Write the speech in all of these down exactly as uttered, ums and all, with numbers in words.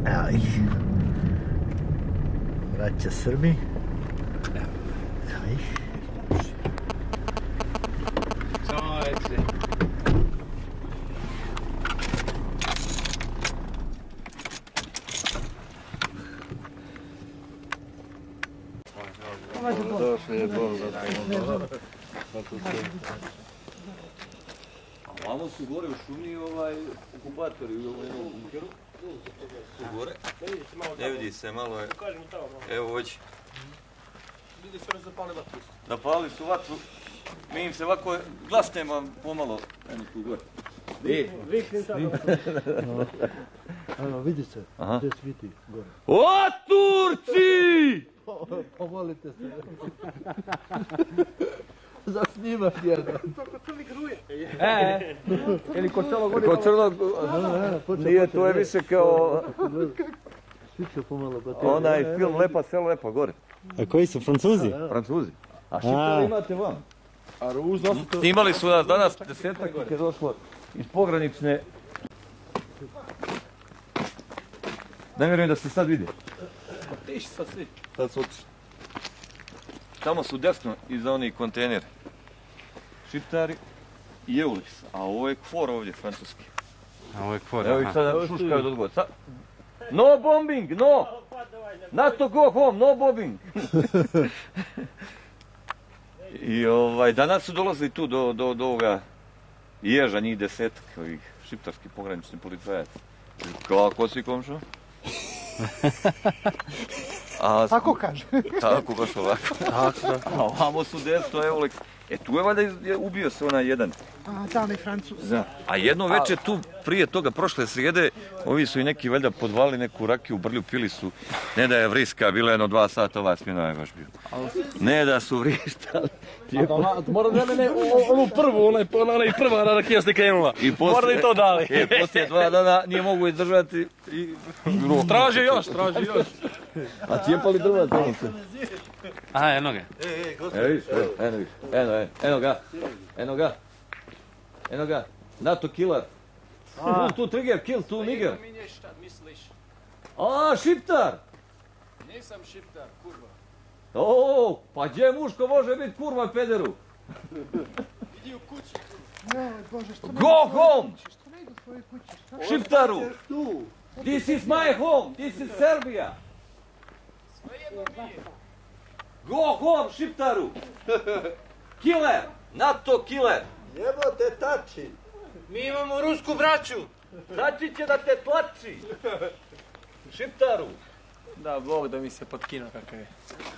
Evo ih. Braća Srbi. Evo ih. Čovječe. Došli je Bog za pomoć. A vamo su gore u šumi okupatori u ovom bunkeru. Tu gore. Ne vidi se, malo je. Evo hoći. Vidi se da zapali vatru. Zapali su vatru. Mi im se ovako glasnemo pomalo. Eno tu gore. E, Viknem sad. Evo vidi se, gdje sviti gore. O Turci! Pomolite se. Zasnimaš jedan. To kod crni gruje. E, Ili kod crnog gore. kod crnog... Nije, to je više kao... Svi će pomalo ba te. Onaj film Lepa selo, lepa gore. A koji su, Francuzi? Francuzi. A Šiptari imate vam. A ružno su to... Snimali su nas danas desetak kad je došlo iz pogranične. Ne vjerujem da se sad vidi. Tiši sad svi. Sad su otišli. Tamo su desno iza onih kontejner. Šiptari i Eulis. A ovo je Kfor ovdje, francuski. A ovo je Kfor, Evo ih aha. sada šuškaju do odgovor. No bombing, no! NATO go home, no bombing! I ovaj, danas su dolazili tu do, do, do ovoga ježa, njih desetak, ovih šiptarskih pograničnih policajaca. Kako si, komšo? A, Tako kaže. tako baš ovako. A ovamo su desto, evo lek. E tu je valjda je ubio se onaj jedan. A, da, onaj Francuz. Da. A jedno večer tu, prije toga, prošle srijede, ovi su i neki valjda podvali neku rakiju, brlju, pili su. Ne da je vriska, bilo jedno dva sata, ova smjena je baš bio. Ne da su vrištali. Mora ne, ne, ne, onu prvu, onaj, onaj prva rakija ste krenula. Mora i to dali. E, poslije dva dana nije mogu izdržati i... Traži još, traži još. A cijepali drva tamo se. Aha, eno ga. Evo viš, evo, eno viš, eno, eno, eno ga, eno ga, eno ga, NATO killer. Pull tu trigger, kill tu nigger. Minje šta misliš? A, šiptar! Nisam šiptar, kurva. O, pa gdje muško može biti kurva pederu? Idi u kući. Joj, Bože, što ne Go home! Što ne idu u svoje kući? Šta? Šiptaru! This is my home, this is Serbia. Svejedno nije. Go home, šiptaru! Killer! NATO killer! Jebote tači! Mi imamo rusku braću. Tači će da te tlači! Šiptaru! Da, Bog da mi se potkino kakav je.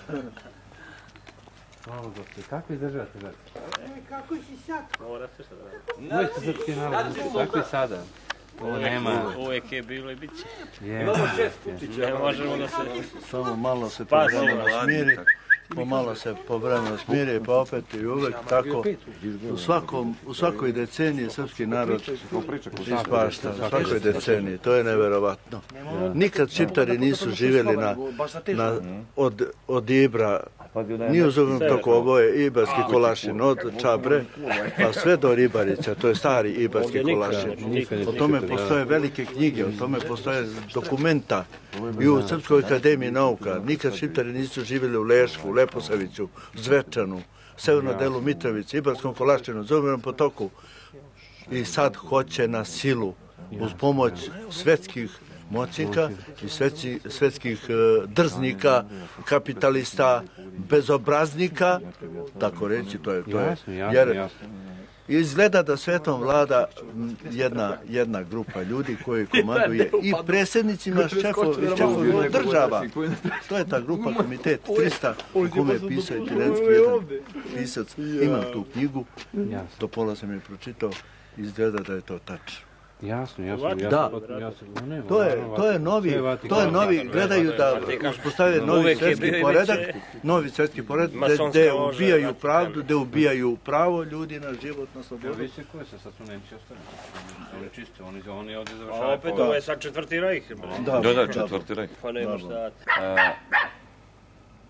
Hvala Gospodи, kako izdržavate da? Ej, kako si sad? Mora se šta da. Uvijek se srpski narod, kako je sada? Ovo nema. Uvijek je bilo i bit će. Imamo šest kučića. Ne možemo da se... Samo malo se Spasi. povremeno smiri, pomalo se povremeno smiri, pa opet i uvek tako. U, svakom, u svakoj deceniji srpski narod ispašta, u svakoj deceniji, to je neverovatno. Nikad Šiptari nisu živjeli na, na, od, od Ibra, ni u zubnom toku, ovo je Ibarski Kolašin, od Čabre pa sve do Ribarića, to je stari Ibarski Kolašin. O tome postoje velike knjige, o tome postoje dokumenta i u Srpskoj akademiji nauka. Nikad Šiptari nisu živjeli u Lešku, Leposaviću, Zvečanu, severnom delu Mitrovice, Ibarskom Kolašinu, Zubnom potoku. I sad hoće na silu, uz pomoć svetskih moćnika i svetski, svetskih uh, drznika, kapitalista, bezobraznika, tako reći, to je, to je, jer izgleda da svetom vlada jedna, jedna grupa ljudi koji komanduje i predsjednicima šefovima država. To je ta grupa komitet trista u kome je pisao i Pirenski jedan pisac. Imam tu knjigu, do pola sam je pročitao, izgleda da je to tačno. Jasno, jasno, jasno. Da, to je, to je novi, to je novi, gledaju da uspostave novi svjetski poredak, novi svjetski poredak, gdje ubijaju pravdu, gdje ubijaju pravo ljudi na život, na slobodu. Vi se koje se sad su Nemci ostali? Oni čisto, oni, oni ovdje A završavaju. opet ovo je sad četvrti rajh. Da, da, četvrti rajh. Pa nema šta.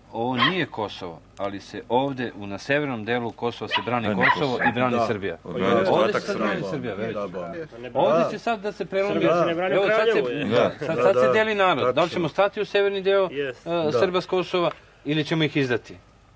ovo nije Kosovo, ali se ovde, u, na severnom delu Kosova se brani Kosovo i brani Srbija. Ovde se sad brani Srbija, verujte. Ovde će sad da se prelomi, evo sad se, sad, sad se deli narod. Da li ćemo stati u severni deo uh, Srba s Kosova ili ćemo ih izdati?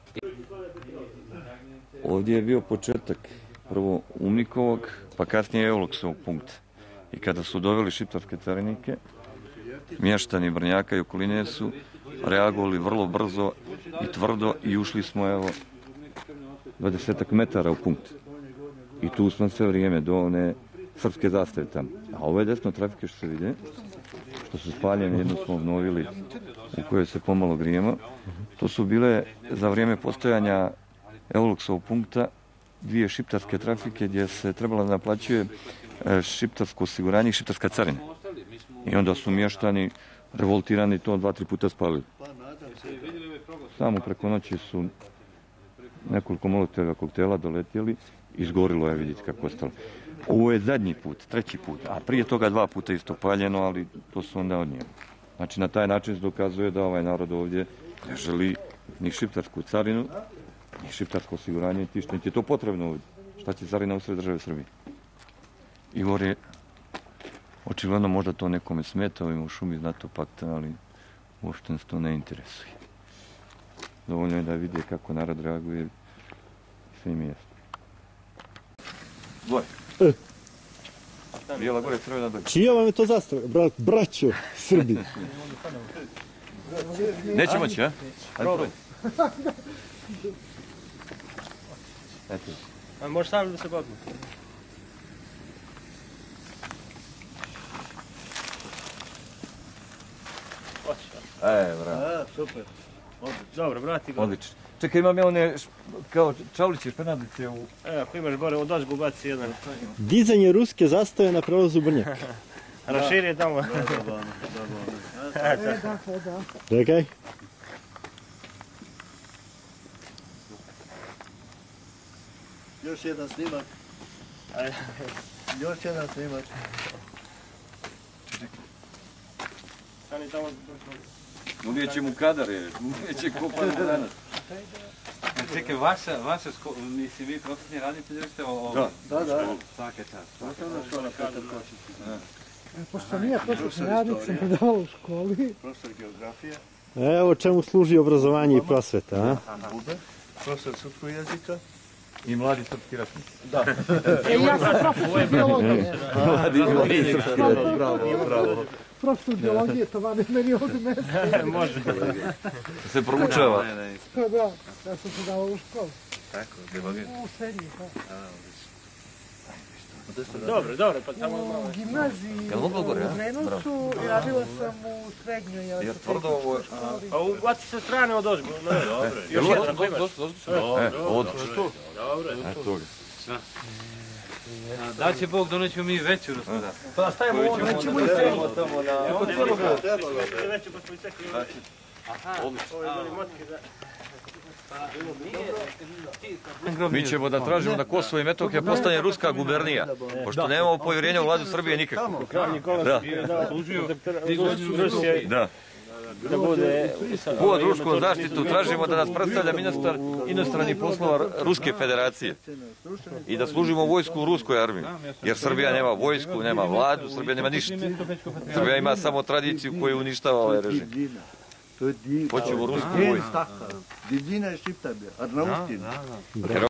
Ovdje je bio početak prvo Umnikovog, pa kasnije Euluksovog punkta. I kada su doveli šiptarske carinike, mještani Brnjaka i okoline su reagovali vrlo brzo i tvrdo i ušli smo evo dvadesetak metara u punkt. I tu smo sve vrijeme do one srpske zastave tamo. A ove desno trafike što se vide, što su spaljene, jednu smo obnovili u kojoj se pomalo grijemo. To su bile za vrijeme postojanja Euluksovog punkta dvije šiptarske trafike gdje se trebalo da naplaćuje šiptarsko osiguranje i šiptarska carina. I onda su mještani revoltirani to dva, tri puta spalili. Samo preko noći su nekoliko molotova koktela doletjeli, izgorilo je, vidjeti kako ostalo. Ovo je zadnji put, treći put, a prije toga dva puta isto paljeno, ali to su onda odnijeli. Znači na taj način se dokazuje da ovaj narod ovdje ne želi ni šiptarsku carinu, ni šiptarsko osiguranje, niti je to potrebno ovdje. Šta će carina u sve države Srbije? Igor je očigledno možda to nekome smeta, ovim u šumi iz NATO pakta, ali uopšte nas to ne interesuje. Dovoljno je da vidi kako narod reaguje, sve im je jasno. Gore. Bijela gore, crvena dolje. Čija vam je to zastava? Brat, braćo, Srbi. Neće moći, a? Ajde, eto. A može sam da se babne? E, bravo. A, super. Dobro, vrati ga. Odlično. Čekaj, imam ja one, kao čauliće, penadice u... Evo, ako imaš gore, od ozgu baci jedan. Dizanje ruske zastave na prelazu Brnjak. Raširi je tamo. E, dakle, da. Čekaj. Još jedan snimak. Još jedan snimak. Stani tamo. Uvijek će mu kadar, je. Uvijek će kopati danas. Čekaj, vaša, vaša škola, mislim, vi profesni radite, ili ste ovo? Da, da. Svaka čast. Osnovna škola Petar Kočić. Pošto nije prosvetni radnik, sam predavala u školi. Profesor geografije. Evo čemu služi obrazovanje i prosveta, a? Buber. Profesor srpskog jezika. I mladi srpski ratnici. Da. E, ja sam profesor biologije. Mladi srpski ratnici. Bravo, bravo. Profesor biologije, to vam je meni ovdje mjesto. Može. Se proučava. Da, da, ja sam predavala u školu. Tako, biologije. U srednji, da. Dobro, dobro, pa tamo malo. U gimnaziji Jel moglo gore, a? u Drenovcu i radila sam u srednjoj. Jer tvrdo ovo je... A ubaci se strane od ozgu. Dobro. Još Jel jedan, ako imaš. E, odlično. Dobro. Eto ga. Da će Bog donećemo mi veću gospoda. Pa stavimo ovo, nećemo i Idemo tamo na... kod cijelog Veće pa smo i sekli. Odlično. Ovo je boli motke za... Mi ćemo da tražimo da Kosovo i Metohija postane ruska gubernija, pošto nemamo povjerenja u vladu Srbije nikako. Krajnji konac Da. da Rusija Da. da bude... Pod ruskom zaštitu tražimo da nas predstavlja ministar inostranih poslova Ruske federacije i da služimo vojsku u ruskoj armiji, jer Srbija nema vojsku, nema vladu, Srbija nema ništa. Srbija ima samo tradiciju koju uništava ovaj režim. To je di... Hoćemo rusku Gen vojsku. takav. Divljina je Šiptar bio, Arnaustin.